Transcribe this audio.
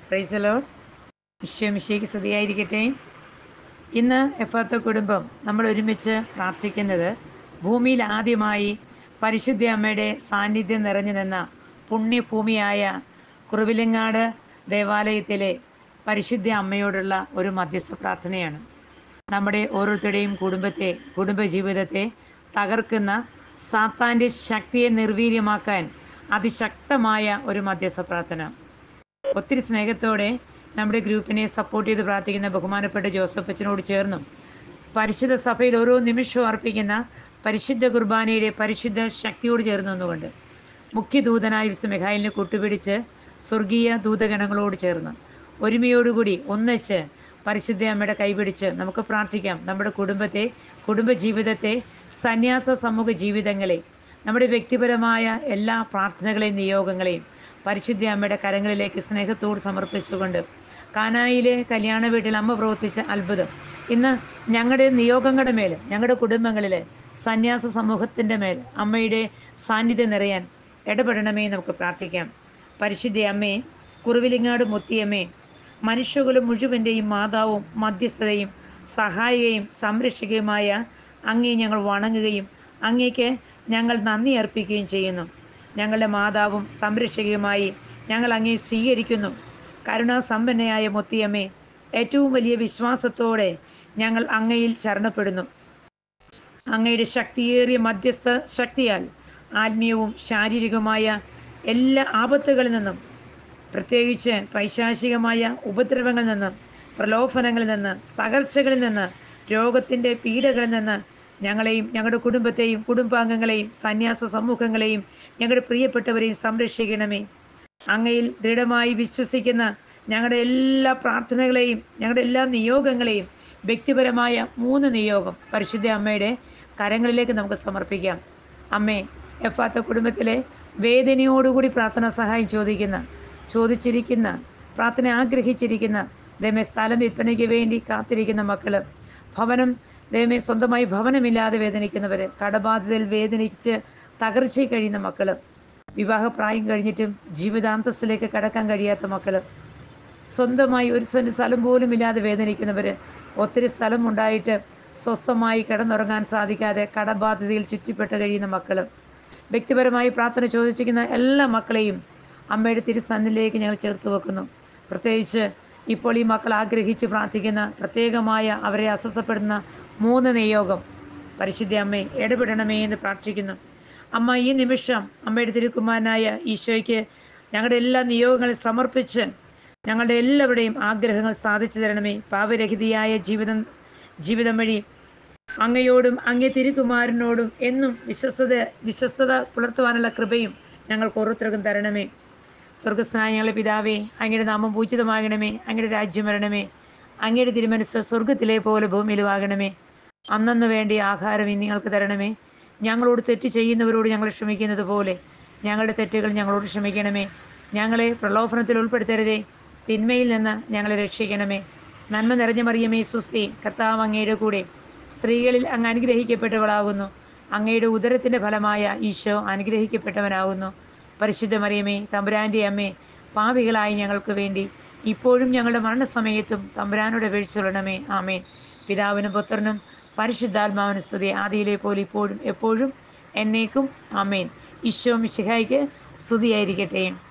Praise the Lord. Isho മിശിഹായ്ക്ക് സ്തുതിയായിരിക്കട്ടെ. ഇന്ന് എഫാത്ത കുടുംബം നമ്മൾ ഒരുമിച്ച് പ്രാർത്ഥിക്കുന്നത് ഭൂമിയിൽ ആദ്യമായി പരിശുദ്ധ അമ്മയുടെ സാന്നിധ്യം നിറഞ്ഞു നിന്ന പുണ്യഭൂമിയായ കുറുവിലങ്ങാട് ദേവാലയത്തിലെ പരിശുദ്ധ അമ്മയോടുള്ള ഒരു മധ്യസ്ഥ പ്രാർത്ഥനയാണ്. നമ്മുടെ ഓരോരുത്തരുടെയും കുടുംബജീവിതത്തെ തകർക്കുന്ന സാത്താൻ്റെ ശക്തിയെ നിർവീര്യമാക്കാൻ അതിശക്തമായ ഒരു മധ്യസ്ഥ പ്രാർത്ഥന. ഒത്തിരി സ്നേഹത്തോടെ നമ്മുടെ ഗ്രൂപ്പിനെ സപ്പോർട്ട് ചെയ്ത് പ്രാർത്ഥിക്കുന്ന ബഹുമാനപ്പെട്ട ജോസഫ് അച്ഛനോട് ചേർന്നും പരിശുദ്ധ സഭയിൽ ഓരോ നിമിഷവും അർപ്പിക്കുന്ന പരിശുദ്ധ കുർബാനയുടെ പരിശുദ്ധ ശക്തിയോട് ചേർന്ന് നിന്നുകൊണ്ട് മുഖ്യദൂതനായ വിശുദ്ധ മിഖായേലിനെ കൂട്ടുപിടിച്ച് സ്വർഗീയ ദൂതഗണങ്ങളോട് ചേർന്ന് ഒരുമയോടുകൂടി ഒന്നിച്ച് പരിശുദ്ധ അമ്മയുടെ കൈപിടിച്ച് നമുക്ക് പ്രാർത്ഥിക്കാം. നമ്മുടെ കുടുംബജീവിതത്തെ, സന്യാസ സമൂഹ ജീവിതങ്ങളെ, നമ്മുടെ വ്യക്തിപരമായ എല്ലാ പ്രാർത്ഥനകളെയും നിയോഗങ്ങളെയും പരിശുദ്ധ അമ്മയുടെ കരങ്ങളിലേക്ക് സ്നേഹത്തോട് സമർപ്പിച്ചുകൊണ്ട് കാനായിലെ കല്യാണ വീട്ടിൽ അമ്മ പ്രവർത്തിച്ച അത്ഭുതം ഇന്ന് ഞങ്ങളുടെ നിയോഗങ്ങളുടെ മേൽ, ഞങ്ങളുടെ കുടുംബങ്ങളിലെ സന്യാസ സമൂഹത്തിൻ്റെ മേൽ അമ്മയുടെ സാന്നിധ്യം നിറയാൻ ഇടപെടണമേ നമുക്ക് പ്രാർത്ഥിക്കാം. പരിശുദ്ധ അമ്മയെ, കുറുവിലങ്ങാട് മുത്തിയമ്മേ, മനുഷ്യകുലം മുഴുവൻ്റെയും മാതാവും മധ്യസ്ഥതയും സഹായികയും സംരക്ഷകയുമായ അങ്ങേ ഞങ്ങൾ വണങ്ങുകയും അങ്ങേക്ക് ഞങ്ങൾ നന്ദി അർപ്പിക്കുകയും ചെയ്യുന്നു. ഞങ്ങളുടെ മാതാവും സംരക്ഷകയുമായി ഞങ്ങൾ അങ്ങേ സ്വീകരിക്കുന്നു. കരുണാസമ്പന്നയായ മുത്തിയമ്മേ, ഏറ്റവും വലിയ വിശ്വാസത്തോടെ ഞങ്ങൾ അങ്ങയിൽ ശരണപ്പെടുന്നു. അങ്ങയുടെ ശക്തിയേറിയ മധ്യസ്ഥ ശക്തിയാൽ ആത്മീയവും ശാരീരികവുമായ എല്ലാ ആപത്തുകളിൽ നിന്നും, പ്രത്യേകിച്ച് പൈശാചികമായ ഉപദ്രവങ്ങളിൽ നിന്നും, പ്രലോഭനങ്ങളിൽ നിന്ന്, തകർച്ചകളിൽ നിന്ന്, രോഗത്തിൻ്റെ പീഡകളിൽ നിന്ന് ഞങ്ങളെയും ഞങ്ങളുടെ കുടുംബത്തെയും കുടുംബാംഗങ്ങളെയും സന്യാസ സമൂഹങ്ങളെയും ഞങ്ങളുടെ പ്രിയപ്പെട്ടവരെയും സംരക്ഷിക്കണമേ. അങ്ങയിൽ ദൃഢമായി വിശ്വസിക്കുന്ന ഞങ്ങളുടെ എല്ലാ പ്രാർത്ഥനകളെയും ഞങ്ങളുടെ എല്ലാ നിയോഗങ്ങളെയും വ്യക്തിപരമായ 3 നിയോഗം പരിശുദ്ധ അമ്മയുടെ കരങ്ങളിലേക്ക് നമുക്ക് സമർപ്പിക്കാം. അമ്മേ, എഫാത്ത കുടുംബത്തിലെ വേദനയോടുകൂടി പ്രാർത്ഥന സഹായം ചോദിച്ചിരിക്കുന്ന പ്രാർത്ഥന ആഗ്രഹിച്ചിരിക്കുന്ന ദൈവമേ, സ്ഥലം വിൽപ്പനയ്ക്ക് വേണ്ടി കാത്തിരിക്കുന്ന മക്കൾ, ദൈവമേ സ്വന്തമായി ഭവനമില്ലാതെ വേദനിക്കുന്നവർ, കടബാധിതയിൽ വേദനിച്ച് തകർച്ചയിൽ കഴിയുന്ന മക്കൾ, വിവാഹപ്രായം കഴിഞ്ഞിട്ടും ജീവിതാന്തസ്സിലേക്ക് കടക്കാൻ കഴിയാത്ത മക്കൾ, സ്വന്തമായി ഒരു സെൻറ്റ് സ്ഥലം പോലും ഇല്ലാതെ വേദനിക്കുന്നവർ, ഒത്തിരി സ്ഥലമുണ്ടായിട്ട് സ്വസ്ഥമായി കിടന്നുറങ്ങാൻ സാധിക്കാതെ കടബാധിതയിൽ ചുറ്റിപ്പെട്ട് കഴിയുന്ന മക്കൾ, വ്യക്തിപരമായി പ്രാർത്ഥന ചോദിച്ചിരിക്കുന്ന എല്ലാ മക്കളെയും അമ്മയുടെ തിരുസന്നിധിയിലേക്ക് ഞങ്ങൾ ചേർത്ത് വെക്കുന്നു. പ്രത്യേകിച്ച് ഇപ്പോൾ ഈ മക്കൾ ആഗ്രഹിച്ച് പ്രാർത്ഥിക്കുന്ന പ്രത്യേകമായ അവരെ അസ്വസ്ഥപ്പെടുന്ന 3 നിയോഗം പരിശുദ്ധ അമ്മയെ ഇടപെടണമേ എന്ന് പ്രാർത്ഥിക്കുന്നു. അമ്മ, ഈ നിമിഷം അമ്മയുടെ തിരുക്കുമാരനായ ഈശോയ്ക്ക് ഞങ്ങളുടെ എല്ലാ നിയോഗങ്ങളും സമർപ്പിച്ച് ഞങ്ങളുടെ എല്ലാവരുടെയും ആഗ്രഹങ്ങൾ സാധിച്ചു തരണമേ. പാപരഹിതയായ ജീവിതം വഴി അങ്ങയോടും അങ്ങേ തിരുക്കുമാരനോടും എന്നും വിശ്വസ്തത പുലർത്തുവാനുള്ള കൃപയും ഞങ്ങൾക്ക് ഓരോരുത്തർക്കും തരണമേ. സ്വർഗസ്നായ ഞങ്ങളുടെ പിതാവേ, അങ്ങയുടെ നാമം പൂജിതമാകണമേ. അങ്ങയുടെ രാജ്യം വരണമേ. അങ്ങയുടെ തിരുമനസ്സ് സ്വർഗത്തിലെ പോലെ ഭൂമിയിലുമാകണമേ. അന്നന്ന് വേണ്ടി ആഹാരം ഇനി ഞങ്ങൾക്ക് തരണമേ. ഞങ്ങളോട് തെറ്റ് ചെയ്യുന്നവരോട് ഞങ്ങൾ ക്ഷമിക്കുന്നത് പോലെ ഞങ്ങളുടെ തെറ്റുകൾ ഞങ്ങളോട് ക്ഷമിക്കണമേ. ഞങ്ങളെ പ്രലോഭനത്തിൽ ഉൾപ്പെടുത്തരുതേ, തിന്മയിൽ നിന്ന് ഞങ്ങളെ രക്ഷിക്കണമേ. നന്മ നിറഞ്ഞ മറിയമേ സ്വസ്തി, കർത്താവ് അങ്ങയുടെ കൂടെ, സ്ത്രീകളിൽ അങ്ങ് അനുഗ്രഹിക്കപ്പെട്ടവളാകുന്നു. അങ്ങയുടെ ഉദരത്തിൻ്റെ ഫലമായ ഈശോ അനുഗ്രഹിക്കപ്പെട്ടവനാകുന്നു. പരിശുദ്ധ മറിയമേ, തമ്പുരാൻ്റെ അമ്മേ, പാപികളായി ഞങ്ങൾക്ക് വേണ്ടി ഇപ്പോഴും ഞങ്ങളുടെ മരണസമയത്തും തമ്പുരാനോട് അപേക്ഷിച്ചുകൊള്ളണമേ. ആമേൻ. പിതാവിനും പുത്രനും പരിശുദ്ധാത്മാവിനും സ്തുതി, ആദിയിലെ പോലെ ഇപ്പോഴും എപ്പോഴും എന്നേക്കും. ആമേൻ. ഈശോ മിശിഹായ്ക്ക് സ്തുതിയായിരിക്കട്ടെ.